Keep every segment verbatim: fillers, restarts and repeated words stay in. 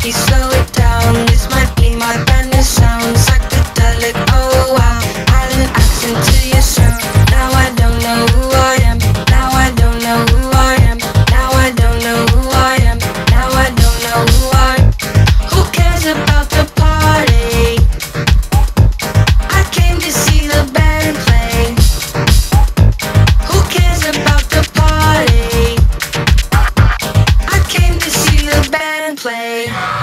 Kawasaki, slow it down. This might be my brand new sound. Psychedelic, oh wow. Add an accent to your sound. Now I don't know who I am. Now I don't know who I am. Now I don't know who I am. Now I don't know who I am. Who cares about the party? I came to see the band play. Who cares about the party? I came to see the band play.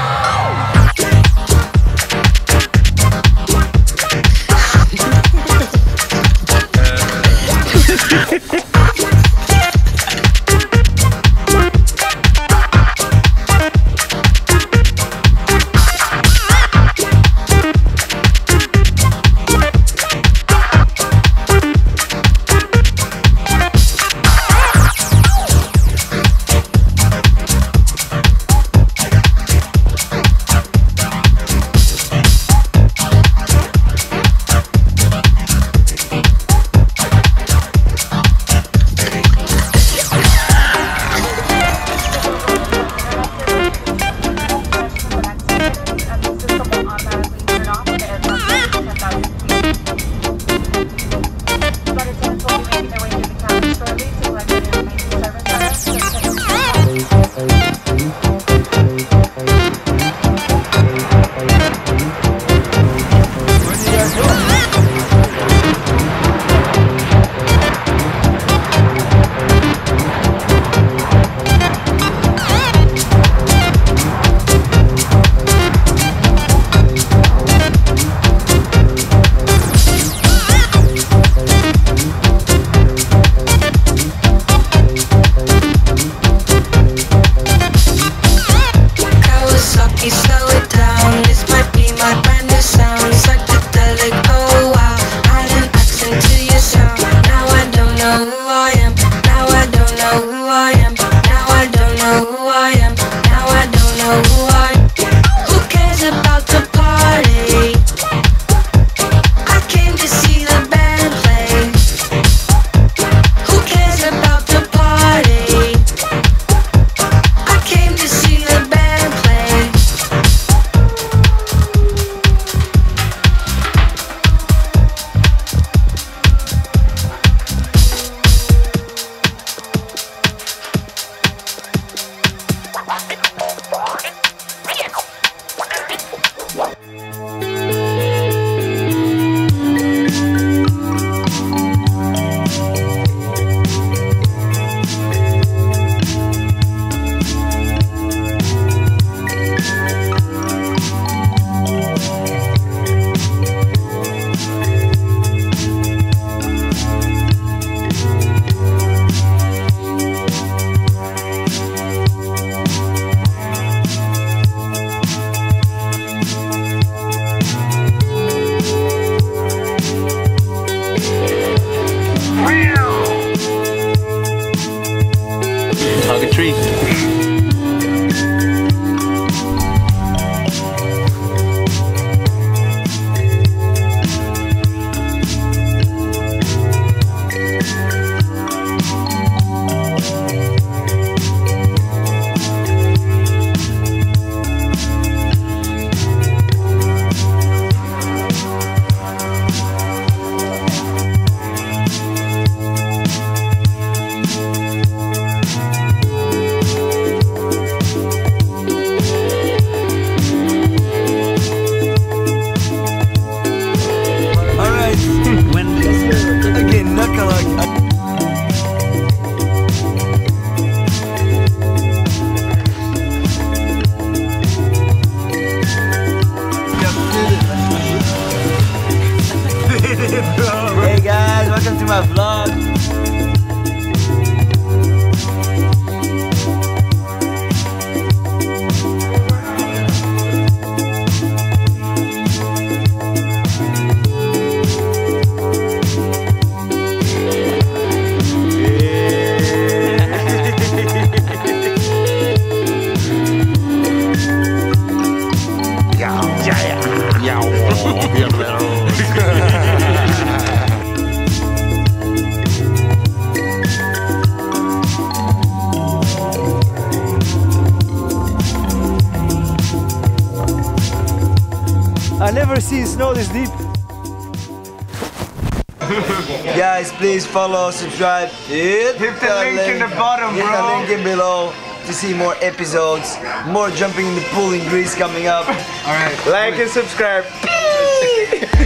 Slow it down, this might be my brand new sound. Psychedelic, oh wow. Add an accent to your sound. Now I don't know who I am. Now I don't know who I am. Now I don't know who I am. Now I don't know who I am. Who cares about the party? I came to see the band play. Who cares about the party? I came to see the band play. Hug a tree. Hey guys, welcome to my vlog. Yeah, yeah, yeah. I never seen snow this deep. Guys, please follow, subscribe, hit, Hit the link in the bottom, hit bro. the link in below to see more episodes, more jumping in the pool in Greece coming up. Alright. Like and subscribe.